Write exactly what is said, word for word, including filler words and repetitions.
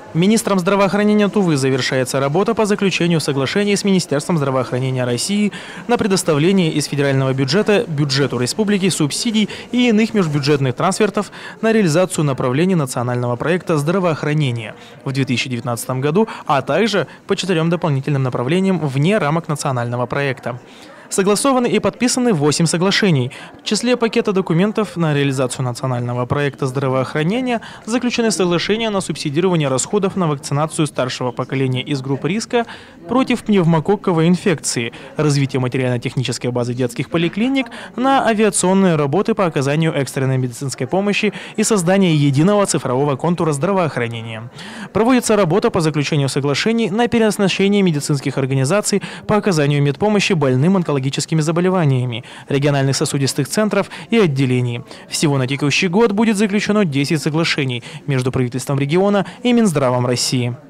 Министром здравоохранения Тувы завершается работа по заключению соглашений с Министерством здравоохранения России на предоставление из федерального бюджета бюджету республики субсидий и иных межбюджетных трансфертов на реализацию направлений национального проекта здравоохранения в две тысячи девятнадцатом году, а также по четырем дополнительным направлениям вне рамок национального проекта. Согласованы и подписаны восемь соглашений. В числе пакета документов на реализацию национального проекта здравоохранения заключены соглашения на субсидирование расходов на вакцинацию старшего поколения из групп риска против пневмококковой инфекции, развитие материально-технической базы детских поликлиник, на авиационные работы по оказанию экстренной медицинской помощи и создание единого цифрового контура здравоохранения. Проводится работа по заключению соглашений на переоснащение медицинских организаций по оказанию медпомощи больным онкологическими заболеваниями, региональных сосудистых центров и отделений. Всего на текущий год будет заключено десять соглашений между правительством региона и Минздравом России.